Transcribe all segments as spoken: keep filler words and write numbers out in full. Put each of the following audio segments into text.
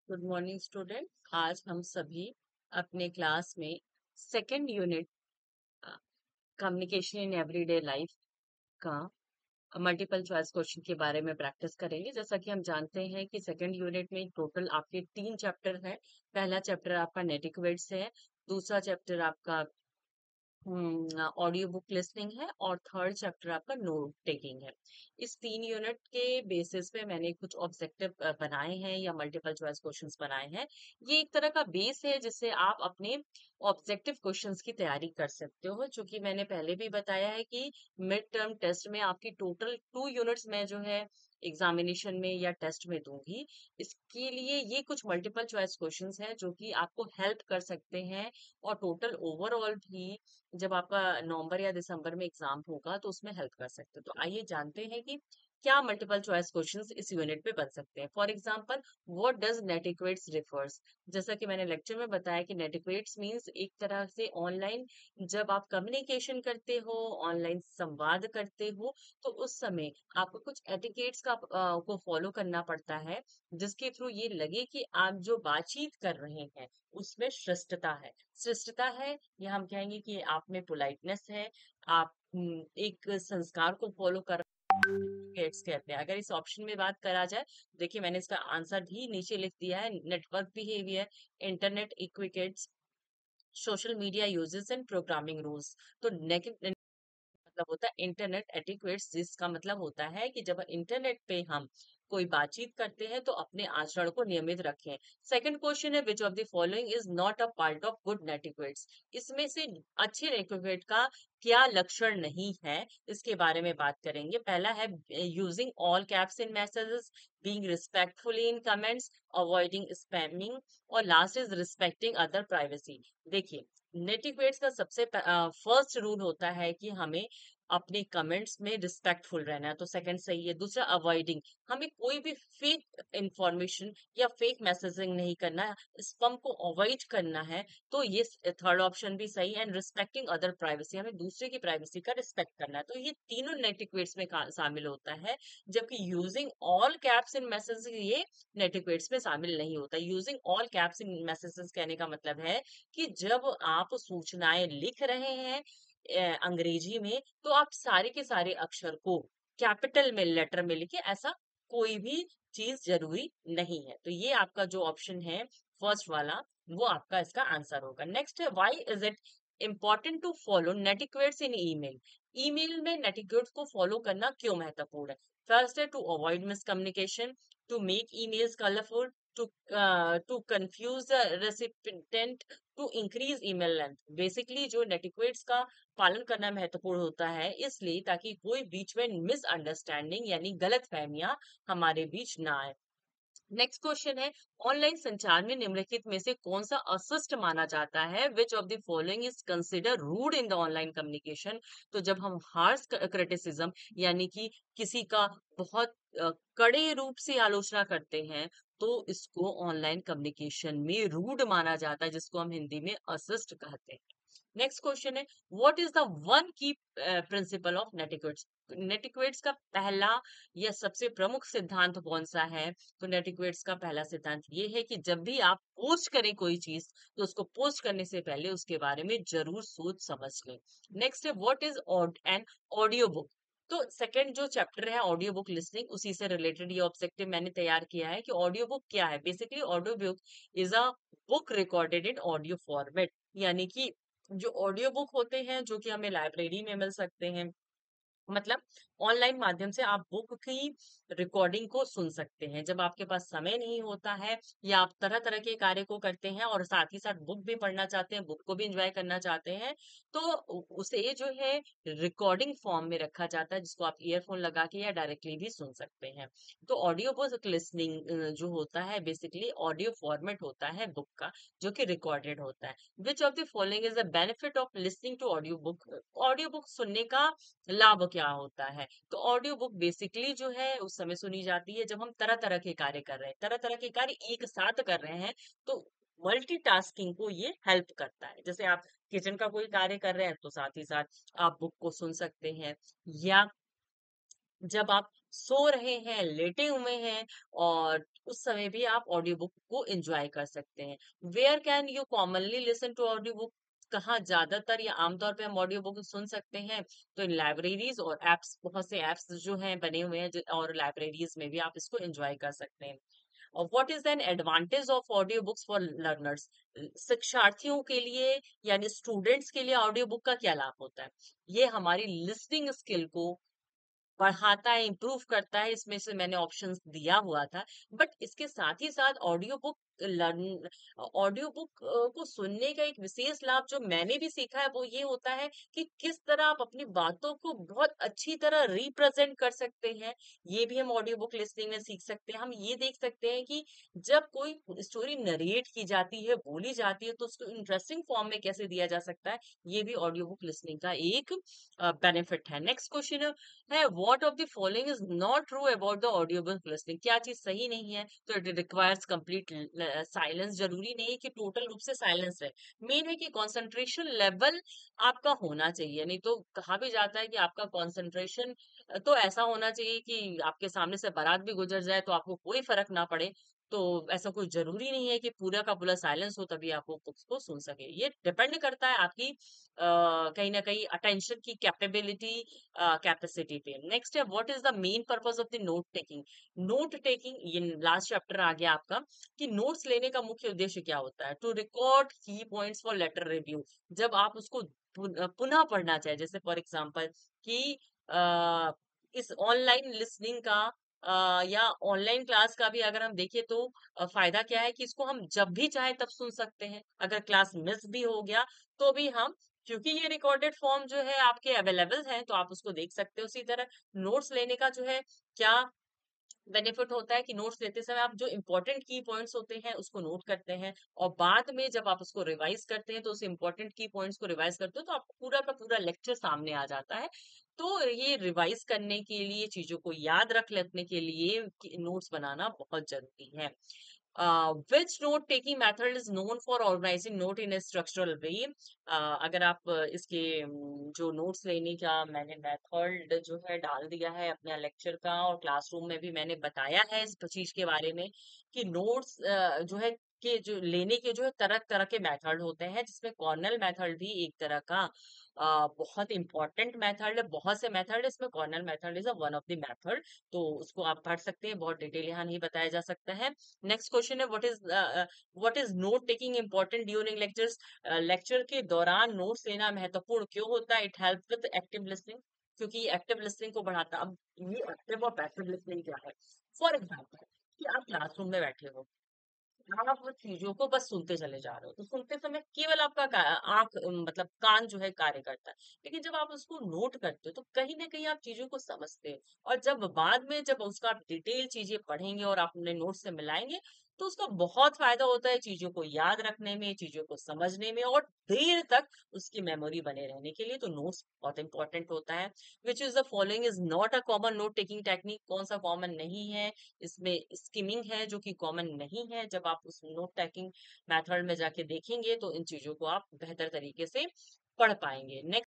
Good morning student. आज हम सभी अपने क्लास में second unit communication in everyday life का मल्टीपल चॉइस क्वेश्चन के बारे में प्रैक्टिस करेंगे। जैसा कि हम जानते हैं कि सेकंड यूनिट में टोटल आपके तीन चैप्टर हैं। पहला चैप्टर आपका नेटिक्वेट्स है, दूसरा चैप्टर आपका ऑडियो बुक लिसनिंग है और थर्ड चैप्टर आपका नोट टेकिंग है। इस तीन यूनिट के बेसिस पे मैंने कुछ ऑब्जेक्टिव बनाए हैं या मल्टीपल चॉइस क्वेश्चंस बनाए हैं। ये एक तरह का बेस है जिससे आप अपने ऑब्जेक्टिव क्वेश्चंस की तैयारी कर सकते हो। जो कि मैंने पहले भी बताया है कि मिड टर्म टेस्ट में आपकी टोटल टू यूनिट्स में जो है एग्जामिनेशन में या टेस्ट में दूंगी। इसके लिए ये कुछ मल्टीपल चॉइस क्वेश्चंस हैं जो कि आपको हेल्प कर सकते हैं और टोटल ओवरऑल भी जब आपका नवंबर या दिसंबर में एग्जाम होगा तो उसमें हेल्प कर सकते हैं। तो आइए जानते हैं कि क्या मल्टीपल चॉइस क्वेश्चंस इस यूनिट पे बन सकते हैं। For example, what does netiquettes refers. जैसा कि मैंने लेक्चर में बताया कि नेटिक्वेट्स मींस एक तरह से ऑनलाइन जब आप कम्युनिकेशन करते हो, ऑनलाइन संवाद करते हो, तो उस समय आपको कुछ एटिकेट्स का अ, को फॉलो करना पड़ता है, जिसके थ्रू ये लगे कि आप जो बातचीत कर रहे हैं उसमें शिष्टता है। शिष्टता है या हम कहेंगे कि आप में पोलाइटनेस है, आप हम्म, एक संस्कार को फॉलो कर एटिकेट्स कहते हैं। अगर इस ऑप्शन में बात करा जाए, देखिए मैंने इसका आंसर भी नीचे लिख दिया है। Network behaviour, internet etiquettes, social media uses and programming rules. तो मतलब होता है इंटरनेट एटिक्वेट्स, जिसका मतलब होता है कि जब इंटरनेट पे हम कोई बातचीत करते हैं तो अपने आचरण को नियमित रखें। सेकंड क्वेश्चन है, which of the following is not a part of good netiquettes. इसमें से अच्छे नेटिक्वेट का क्या लक्षण नहीं है, इसके बारे में बात करेंगे। पहला है using all caps in messages, being respectful in comments, avoiding spamming, और last is respecting other privacy. देखिए, नेटिक्वेट्स का सबसे फर्स्ट रूल होता है कि हमें अपने कमेंट्स में रिस्पेक्टफुल रहना है, तो सेकंड सही है। दूसरा, अवॉइडिंग, हमें कोई भी फेक इंफॉर्मेशन या फेक मैसेजिंग नहीं करना है, स्पैम को अवॉइड करना है, तो ये थर्ड ऑप्शन भी सही है। एंड रिस्पेक्टिंग अदर प्राइवेसी, हमें दूसरे की प्राइवेसी का रिस्पेक्ट करना है, तो ये तीनों नेटिक्वेट्स में का- शामिल होता है। जबकि using all caps in message ये नेटिक्वेट्स में शामिल नहीं होता। Using all caps in messages कहने का मतलब है कि जब आप सूचनाएं लिख रहे हैं अ, अंग्रेजी में, तो आप सारे के सारे अक्षर को कैपिटल में लेटर में लिखे, ऐसा कोई भी चीज जरूरी नहीं है। तो ये आपका जो ऑप्शन है फर्स्ट वाला, वो आपका इसका आंसर होगा। नेक्स्ट है, why is it important to follow netiquettes in email. Email में नेटिक्वेट्स को फॉलो करना क्यों महत्वपूर्ण है। फर्स्ट है, to avoid miscommunication, to make emails colourful, to to confuse the recipient, to increase email length. Basically जो नेटिक्वेट्स का पालन करना महत्वपूर्ण होता है इसलिए ताकि कोई बीच में मिसअंडरस्टैंडिंग यानी गलत फहमियां हमारे बीच ना आए। नेक्स्ट क्वेश्चन है, ऑनलाइन संचार में निम्नलिखित में से कौन सा अशिष्ट माना जाता है। Which of the following is consider rude in the online communication. तो जब हम हार्श क्रिटिसिज्म यानी कि किसी का बहुत अ, कड़े रूप से आलोचना करते हैं, तो इसको ऑनलाइन कम्युनिकेशन में रूड माना जाता है, जिसको हम हिंदी में अशिष्ट कहते हैं। नेक्स्ट क्वेश्चन है, what is the one key principle of netiquettes. Netiquettes का पहला या सबसे प्रमुख सिद्धांत कौन सा है। तो नेटिक्वेट्स का पहला सिद्धांत ये है कि जब भी आप पोस्ट करें कोई चीज, तो उसको पोस्ट करने से पहले उसके बारे में जरूर सोच समझ लें। नेक्स्ट है, what is an audio book. तो सेकंड जो चैप्टर है ऑडियो बुक लिसनिंग, उसी से रिलेटेड ये ऑब्जेक्टिव मैंने तैयार किया है कि ऑडियो बुक क्या है। Basically audio book is a book recorded in audio format, यानी कि जो ऑडियो बुक होते हैं जो कि हमें लाइब्रेरी में मिल सकते हैं, मतलब ऑनलाइन माध्यम से आप बुक की रिकॉर्डिंग को सुन सकते हैं। जब आपके पास समय नहीं होता है या आप तरह तरह के कार्य को करते हैं और साथ ही साथ बुक भी पढ़ना चाहते हैं, बुक को भी एंजॉय करना चाहते हैं, तो उ- उसे जो है रिकॉर्डिंग फॉर्म में रखा जाता है, जिसको आप ईयरफोन लगा के या डायरेक्टली भी सुन सकते हैं। तो ऑडियो बुक लिसनिंग जो होता है बेसिकली ऑडियो फॉर्मेट होता है बुक का, जो कि रिकॉर्डेड होता है। Which of the following is the benefit of listening to audio book. Audio book सुनने का लाभ क्या होता है। तो ऑडियो बुक बेसिकली जो है उस समय सुनी जाती है जब हम तरह तरह के कार्य कर रहे हैं, तरह तरह के कार्य एक साथ कर रहे हैं, तो मल्टीटास्किंग को ये हेल्प करता है। जैसे आप किचन का कोई कार्य कर रहे हैं तो साथ ही साथ आप बुक को सुन सकते हैं, या जब आप सो रहे हैं, लेटे हुए हैं और उस समय भी आप ऑडियो बुक को एंजॉय कर सकते हैं। Where can you commonly listen to audio book? कहाँ ज्यादातर या आमतौर पे हम ऑडियो बुक सुन सकते हैं? तो इन लाइब्रेरीज और एप्स, बहुत से एप्स जो हैं बने हुए हैं, ज- और लाइब्रेरीज में भी आप इसको एंजॉय कर सकते हैं। और what is an advantage of audio books for learners? शिक्षार्थियों के लिए यानी स्टूडेंट्स के लिए ऑडियो बुक का क्या लाभ होता है? ये हमारी लिसनिंग स्किल को बढ़ाता है, इम्प्रूव करता है, इसमें से मैंने ऑप्शंस दिया हुआ था। बट इसके साथ ही साथ audio book learn audio book को सुनने का एक विशेष लाभ जो मैंने भी सीखा है वो ये होता है कि किस तरह आप अपनी बातों को बहुत अच्छी तरह रिप्रेजेंट कर सकते हैं। ये भी हम ऑडियो बुक लिसनिंग में सीख सकते हैं। हम ये देख सकते हैं कि जब कोई स्टोरी नरेट की जाती है, बोली जाती है, तो उसको इंटरेस्टिंग फॉर्म में कैसे दिया जा सकता है। ये भी ऑडियो बुक लिसनिंग का एक बेनिफिट है। नेक्स्ट क्वेश्चन है, what of the following is not true about the audio book listening? क्या चीज सही नहीं है? तो इट रिक्वायर्स कंप्लीट साइलेंस। जरूरी नहीं है कि टोटल रूप से साइलेंस रहे। मेन है कि कंसंट्रेशन लेवल आपका होना चाहिए। नहीं तो कहा भी जाता है कि आपका कंसंट्रेशन तो ऐसा होना चाहिए कि आपके सामने से बारात भी गुजर जाए तो आपको कोई फर्क ना पड़े। तो ऐसा कोई जरूरी नहीं है कि पूरा का पूरा साइलेंस हो तभी आप वो बुक्स को सुन सके। ये डिपेंड करता है आपकी अ, कहीं ना कहीं अटेंशन की कैपेबिलिटी, कैपेसिटी पे। नेक्स्ट है, what is the main purpose of the note taking? Note taking, ये लास्ट चैप्टर आ गया आपका, कि नोट्स लेने का मुख्य उद्देश्य क्या होता है? To record key points for later review. जब आप उसको पुन- पुनः पढ़ना चाहे, जैसे फॉर एग्जांपल कि अ, इस ऑनलाइन लिसनिंग का अ, या ऑनलाइन क्लास का भी अगर हम देखें तो अ, फायदा क्या है कि इसको हम जब भी चाहे तब सुन सकते हैं। अगर क्लास मिस भी हो गया तो भी हम, क्योंकि ये रिकॉर्डेड फॉर्म जो है आपके अवेलेबल है, तो आप उसको देख सकते हो। उसी तरह नोट्स लेने का जो है क्या बेनिफिट होता है कि नोट्स लेते समय आप जो इंपॉर्टेंट की पॉइंट्स होते हैं उसको नोट करते हैं, और बाद में जब आप उसको रिवाइज करते हैं तो उस इंपॉर्टेंट की पॉइंट्स को रिवाइज करते हो तो आपको पूरा का पूरा लेक्चर सामने आ जाता है। तो ये रिवाइज करने के लिए, चीजों को याद रख लेने के लिए नोट्स बनाना बहुत जरूरी है। Which note taking method is known for organizing note in a structural way? अगर आप अ, इसके अम, जो नोट्स लेने का मैंने मेथड जो है डाल दिया है अपने लेक्चर का, और क्लासरूम में भी मैंने बताया है इस चीज के बारे में कि नोट्स जो है के जो लेने के जो है तरह तरह के मेथड होते हैं, जिसमें कॉर्नल मेथड भी एक तरह का अ, बहुत इंपॉर्टेंट मेथड है। बहुत से मेथड है, इसमें Cornell method is one of the method. तो उसको आप पढ़ सकते हैं, बहुत डिटेल यहाँ नहीं बताया जा सकता है। नेक्स्ट क्वेश्चन है, what is what is note taking important during lectures? Lecture के दौरान नोट्स लेना महत्वपूर्ण क्यों होता है? It help with active listening, क्योंकि एक्टिव लिसनिंग को बढ़ाता। अब ये एक्टिव और पैसिव लिसनिंग क्या है? फॉर एग्जाम्पल कि आप क्लासरूम में बैठे हो, आप वो चीजों को बस सुनते चले जा रहे हो, तो सुनते समय केवल आपका का- आंख अम, मतलब कान जो है कार्य करता है। लेकिन जब आप उसको नोट करते हो तो कहीं ना कहीं आप चीजों को समझते हो, और जब बाद में जब उसका आप डिटेल चीजें पढ़ेंगे और आप अपने नोट से मिलाएंगे तो उसका बहुत फायदा होता है चीजों को याद रखने में, चीजों को समझने में, और देर तक उसकी मेमोरी बने रहने के लिए तो नोट्स बहुत इंपॉर्टेंट होता है। Which is the following is not a common note taking technique? कौन सा कॉमन नहीं है? इसमें स्किमिंग है जो कि कॉमन नहीं है। जब आप उस नोट टेकिंग मेथड में जाके देखेंगे तो इन चीजों को आप बेहतर तरीके से पढ़ पाएंगे। Next,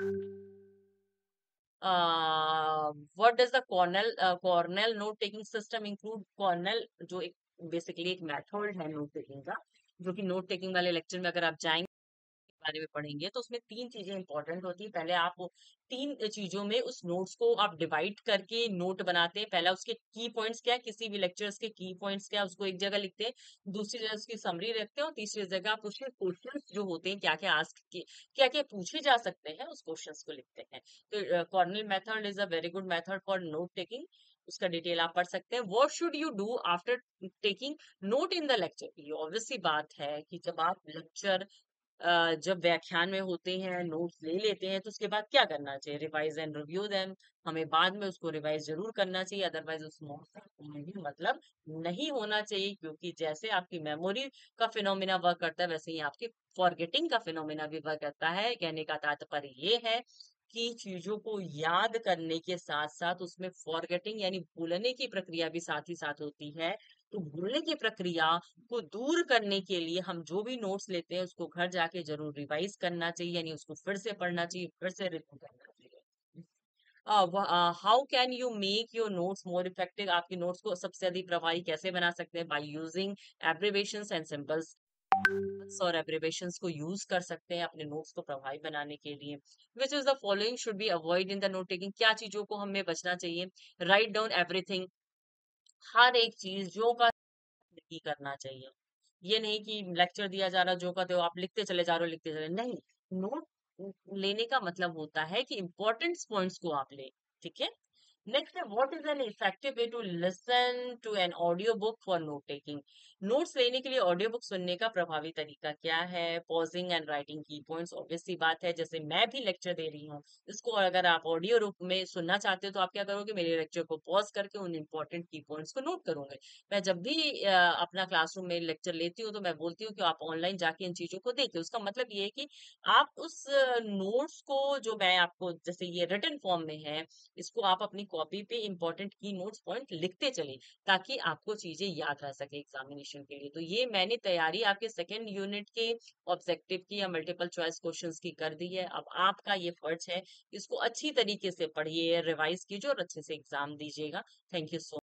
what does the Cornell Cornell note taking system include? Cornell जो एक बेसिकली एक मेथड है नोट टेकिंग का, जो कि नोट टेकिंग वाले लेक्चर में अगर आप जाएंगे बारे में पढ़ेंगे तो उसमें तीन चीजें इंपॉर्टेंट होती है। पहले आप वो तीन चीजों में उस नोट्स को आप डिवाइड करके नोट बनाते हैं। पहला उसके की पॉइंट्स क्या है, किसी भी लेक्चर्स के की पॉइंट्स क्या है, उसको एक जगह लिखते हैं। दूसरी जगह उसकी समरी रखते हैं, और तीसरी जगह आप उसके क्वेश्चंस जो होते हैं, क्या क्या आस्क के क्या क्या पूछे जा सकते हैं, उस क्वेश्चंस को लिखते हैं। तो Cornell method is a very good method for note taking. उसका डिटेल आप पढ़ सकते हैं। What should you do after taking note in the lecture? ये ऑब्वियस सी बात है कि जब आप लेक्चर अ, जब व्याख्यान में होते हैं, नोट्स ले लेते हैं, तो उसके बाद क्या करना चाहिए? Revise and review them. हमें बाद में उसको रिवाइज जरूर करना चाहिए, अदरवाइज उस नोट्स का कोई भी मतलब नहीं होना चाहिए। क्योंकि जैसे आपकी मेमोरी का फिनोमिना वर्क करता है, वैसे ही आपकी फॉरगेटिंग का फिनोमिना भी वर्क करता है। कहने का तात्पर्य ये है कि चीजों को याद करने के साथ साथ उसमें फॉरगेटिंग यानी भूलने की प्रक्रिया भी साथ ही साथ होती है। तो भूलने की प्रक्रिया को दूर करने के लिए हम जो भी नोट्स लेते हैं उसको घर जाके जरूर रिवाइज करना चाहिए, यानी उसको फिर से पढ़ना चाहिए, फिर से रिव्यू करना चाहिए। How can you make your notes more effective? आपकी नोट्स को सबसे अधिक प्रभावी कैसे बना सकते हैं? By using abbreviations and symbols. और एब्रिवेशंस को यूज कर सकते हैं अपने नोट्स को प्रभावी बनाने के लिए। Which is the following should be avoid in the note taking? क्या चीजों को हमें बचना चाहिए? Write down everything. हर एक चीज जो का नहीं करना चाहिए। ये नहीं कि लेक्चर दिया जा रहा, जो का त्यों आप लिखते चले जा रहे हो, लिखते चले, नहीं। नोट लेने का मतलब होता है कि इंपॉर्टेंट पॉइंट्स को आप ले। ठीक है। नेक्स्ट है, what is an effective way to listen to an audio book for note taking? Notes लेने के लिए ऑडियो बुक सुनने का प्रभावी तरीका क्या है? पॉजिंग एंड राइटिंग की पॉइंट्स, ऑब्वियस सी बात है, जैसे मैं भी लेक्चर दे रही हूँ, इसको अगर आप ऑडियो रूप में सुनना चाहते हो तो आप क्या करोगे? मेरे लेक्चर को पॉज करके उन इंपॉर्टेंट की पॉइंट्स को नोट करोगे। मैं जब भी अ, अपना क्लासरूम में लेक्चर लेती हूँ तो मैं बोलती हूँ कि आप ऑनलाइन जाके इन चीजों को देखिए। उसका मतलब ये है कि आप उस नोट्स को, जो मैं आपको, जैसे ये रिटन फॉर्म में है, इसको आप अपनी कॉपी पे इंपॉर्टेंट की नोट्स पॉइंट लिखते चले, ताकि आपको चीजें याद रह सके एग्जामिनेशन के लिए। तो ये मैंने तैयारी आपके सेकेंड यूनिट के ऑब्जेक्टिव की या मल्टीपल चॉइस क्वेश्चंस की कर दी है। अब आपका ये फर्ज है, इसको अच्छी तरीके से पढ़िए, रिवाइज कीजिए और अच्छे से एग्जाम दीजिएगा। Thank you so